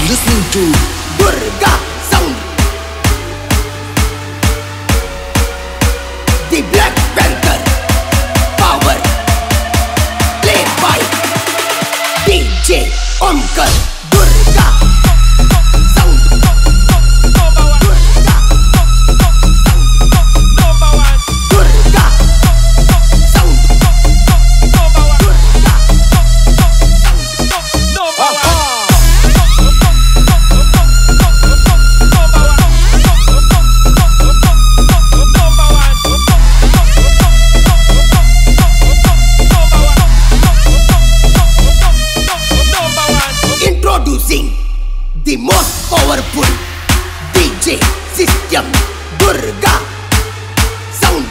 listening to Durga sound, the Black Panther power, played by DJ Omkar. Durga sound, Durga sound, Durga sound, introducing the most powerful DJ system, Durga sound.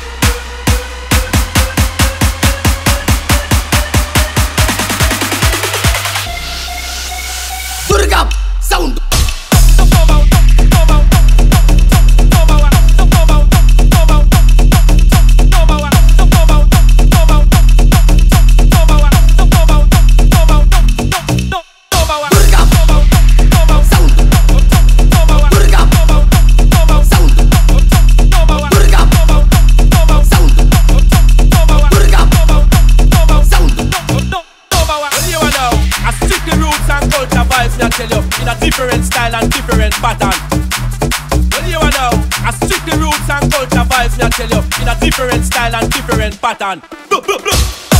Durga sound. In a different style and different pattern. Well, you know, I stick the roots and culture vibes, me I tell you, in a different style and different pattern. Blah, blah, blah.